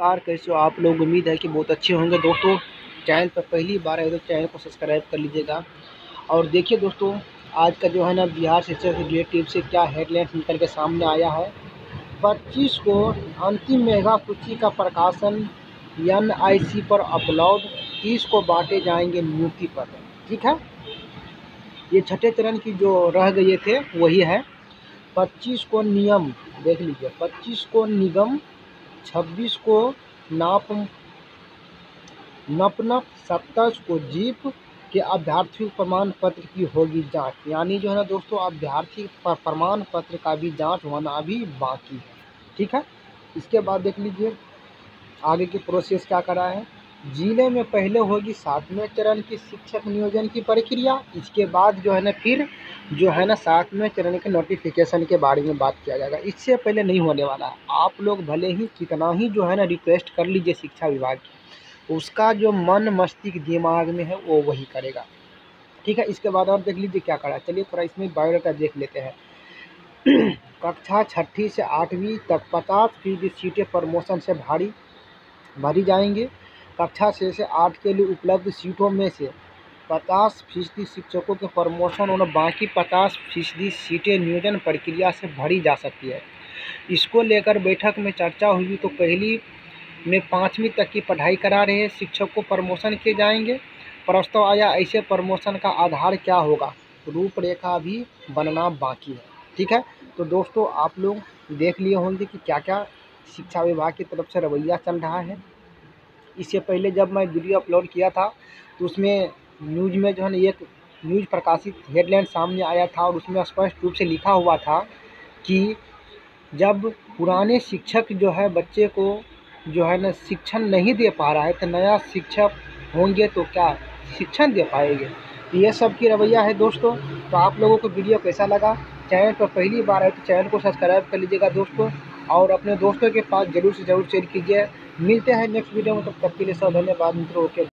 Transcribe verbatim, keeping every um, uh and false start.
नमस्कार, कैसे हो आप लोग। उम्मीद है कि बहुत अच्छे होंगे। दोस्तों चैनल पर पहली बार आए तो चैनल को सब्सक्राइब कर लीजिएगा। और देखिए दोस्तों, आज का जो है ना बिहार शिक्षा से रिलेटिव से क्या हेडलाइन निकल के सामने आया है। पच्चीस को अंतिम मेगा सूची का प्रकाशन एन आई सी पर अपलोड, तीस को बांटे जाएंगे नियुक्ति पत्र। ठीक है, ये छठे चरण की जो रह गए थे वही है। पच्चीस को नियम, देख लीजिए, पच्चीस को निगम, छब्बीस को नाप नपनप, सत्ताईस को जीप के अभ्यर्थी प्रमाण पत्र की होगी जांच। यानी जो है ना दोस्तों, अभ्यर्थी प्रमाण पत्र का भी जांच होना अभी बाकी है। ठीक है, इसके बाद देख लीजिए आगे की प्रोसेस क्या करा है। जिले में पहले होगी सातवें चरण की शिक्षक नियोजन की प्रक्रिया। इसके बाद जो है ना फिर जो है ना सातवें चरण के नोटिफिकेशन के बारे में बात किया जाएगा। इससे पहले नहीं होने वाला है। आप लोग भले ही कितना ही जो है ना रिक्वेस्ट कर लीजिए शिक्षा विभाग की, उसका जो मन मस्तिष्क दिमाग में है वो वही करेगा। ठीक है, इसके बाद और देख लीजिए क्या करा। चलिए थोड़ा इसमें बायोडाटा देख लेते हैं। कक्षा छठी से आठवीं तक पचास फीसदी सीटें प्रमोशन से भारी भरी जाएंगी। कक्षा छः से आठ के लिए उपलब्ध सीटों में से पचास फीसदी शिक्षकों के प्रमोशन और बाकी पचास फीसदी सीटें नियोजन प्रक्रिया से भरी जा सकती है। इसको लेकर बैठक में चर्चा हुई तो पहली में पाँचवीं तक की पढ़ाई करा रहे शिक्षक को प्रमोशन किए जाएंगे। प्रस्ताव आया, ऐसे प्रमोशन का आधार क्या होगा, रूपरेखा भी बनना बाकी है। ठीक है, तो दोस्तों आप लोग देख लिए होंगे कि क्या क्या शिक्षा विभाग की तरफ से रवैया चल रहा है। इससे पहले जब मैं वीडियो अपलोड किया था तो उसमें न्यूज़ में जो है ना एक न्यूज़ प्रकाशित हेडलाइन सामने आया था और उसमें स्पष्ट रूप से लिखा हुआ था कि जब पुराने शिक्षक जो है बच्चे को जो है ना शिक्षण नहीं दे पा रहा है तो नया शिक्षक होंगे तो क्या शिक्षण दे पाएंगे। ये सब की रवैया है दोस्तों। तो आप लोगों को वीडियो कैसा लगा, चैनल पर पहली बार आए तो चैनल को सब्सक्राइब कर लीजिएगा दोस्तों, और अपने दोस्तों के पास जरूर से जरूर शेयर कीजिए। मिलते हैं नेक्स्ट वीडियो में, तब तक के लिए सब धन्यवाद मित्रों। ओके।